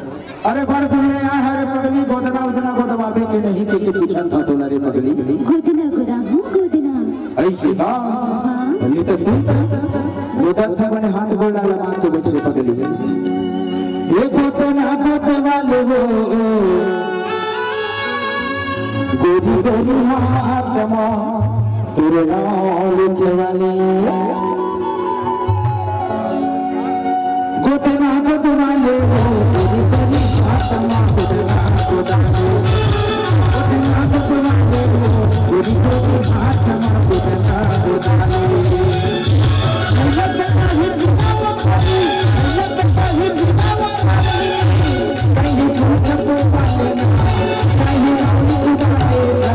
अरे बड़ तुमने यहाँ हरे पगली गोदना उदना गोदवाबे के नहीं के पूछा था तो रे पगली गोदना गोदा हूँ गोदना ऐसे था पहले तो सुन गोदा था मैंने हाथ गोला लगा के बैठे पगली ये गोदना गोदवाले वो गोरी गोरी हाथ माँ तेरे नाल के वाले गोदना गोदवाले वो गोरी गोरी हाथ माँ गोदना गोदवाले गोदना गोदवाले वो गोरी गोरी हाथ माँ गोदना गोदवाले लगता है दिखावा पानी लगता है दिखावा पानी कहीं पूछ तो पाले ना कहीं हम उड़ाए ना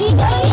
मेरी डोली